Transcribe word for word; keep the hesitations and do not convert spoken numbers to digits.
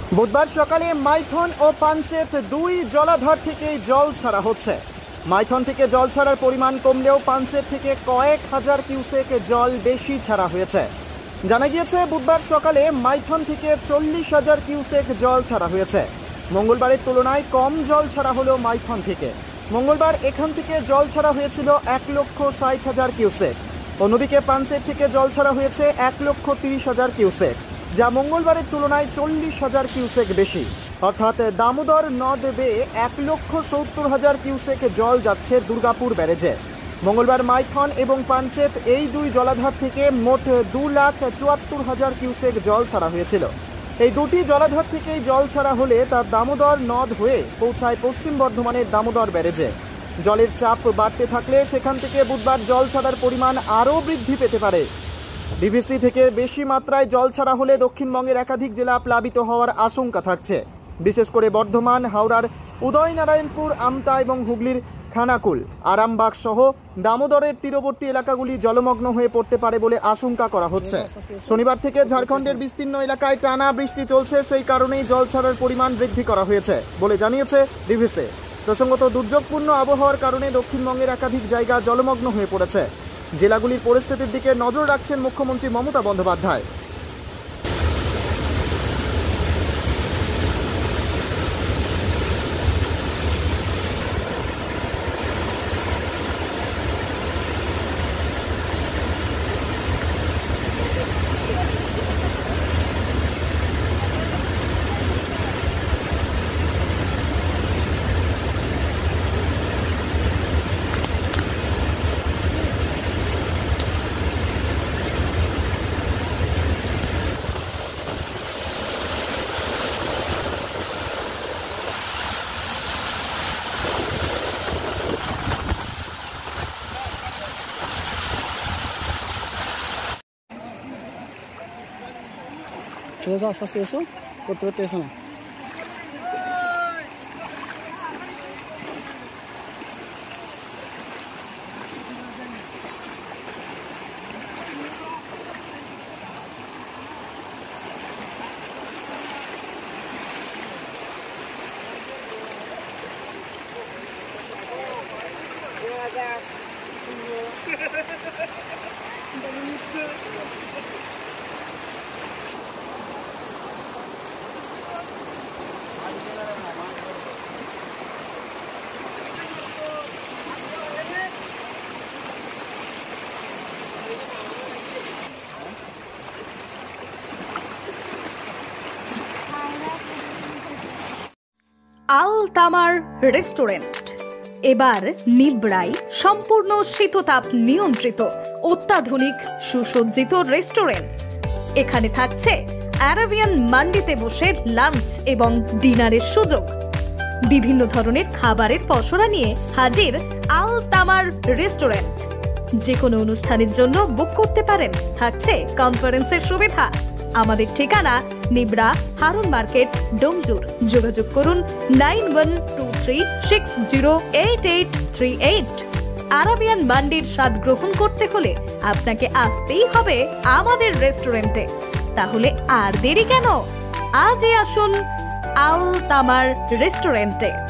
বুধবার সকালে মাইথন ও পাঞ্চেত দুই জলাধার থেকে জল ছাড়া হচ্ছে। মাইথন থেকে জল ছাড়ার পরিমাণ কমলেও পাঞ্চেত থেকে কয়েক হাজার কিউসেক জল বেশি ছাড়া হয়েছে। জানা গিয়েছে বুধবার সকালে মাইথন থেকে চল্লিশ হাজার কিউসেক জল ছাড়া হয়েছে। মঙ্গলবারের তুলনায় কম জল ছাড়া হলো মাইথন থেকে। মঙ্গলবার এখান থেকে জল ছাড়া হয়েছিল এক লক্ষ ষাট হাজার কিউসেক। অন্যদিকে পাঞ্চেত থেকে জল ছাড়া হয়েছে এক লক্ষ তিরিশ হাজার কিউসেক, যা মঙ্গলবারের তুলনায় চল্লিশ হাজার কিউসেক বেশি। অর্থাৎ দামোদর নদ বেয়ে এক লক্ষ সত্তর হাজার কিউসেক জল যাচ্ছে দুর্গাপুর ব্যারেজে। মঙ্গলবার মাইথন এবং পাঞ্চেত এই দুই জলাধার থেকে মোট দু লাখ চুয়াত্তর হাজার কিউসেক জল ছাড়া হয়েছিল। এই দুটি জলাধার থেকেই জল ছাড়া হলে তা দামোদর নদ হয়ে পৌঁছায় পশ্চিম বর্ধমানের দামোদর ব্যারেজে। জলের চাপ বাড়তে থাকলে সেখান থেকে বুধবার জল ছাড়ার পরিমাণ আরও বৃদ্ধি পেতে পারে। ডিভিসি থেকে বেশি মাত্রায় জল ছাড়া হলে দক্ষিণবঙ্গের একাধিক জেলা প্লাবিত হওয়ার আশঙ্কা থাকছে। বিশেষ করে বর্ধমান, হাওড়ার উদয়নারায়ণপুর, আমতা এবং হুগলির খানাকুল, আরামবাগ সহ দামোদরের তীরবর্তী এলাকাগুলি জলমগ্ন হয়ে পড়তে পারে বলে আশঙ্কা করা হচ্ছে। শনিবার থেকে ঝাড়খণ্ডের বিস্তীর্ণ এলাকায় টানা বৃষ্টি চলছে, সেই কারণেই জল ছাড়ার পরিমাণ বৃদ্ধি করা হয়েছে বলে জানিয়েছে ডিভিসি। প্রসঙ্গত, দুর্যোগপূর্ণ আবহাওয়ার কারণে দক্ষিণবঙ্গের একাধিক জায়গা জলমগ্ন হয়ে পড়েছে। জেলাগুলির পরিস্থিতির দিকে নজর রাখছেন মুখ্যমন্ত্রী মমতা বন্দ্যোপাধ্যায়। চলে যাও, আস্তে আস্তে এসো, করতে করতে এসো না। আল তামার রেস্টুরেন্ট এবার নিবড়াই সম্পূর্ণ শীততাপ নিয়ন্ত্রিত অত্যাধুনিক সুসজ্জিত রেস্টুরেন্ট। এখানে থাকছে আরাবিয়ান মান্ডিতে বসে লাঞ্চ এবং ডিনারের সুযোগ। বিভিন্ন ধরনের খাবারের পসরা নিয়ে হাজির আল তামার রেস্টুরেন্ট। যে কোনো অনুষ্ঠানের জন্য বুক করতে পারেন, থাকছে কনফারেন্সের সুবিধা। আমাদের ঠিকানা নিবড়া, হারুন মার্কেট, ডোমজুর। যোগাযোগ করুন nine one two three six zero eight eight three eight. Arabian মান্ডির স্বাদ গ্রহণ করতে হলে আপনাকে আসতেই হবে আমাদের রেস্টুরেন্টে। তাহলে আর দেরি কেন? আজই আসুন আল তামার রেস্টুরেন্টে।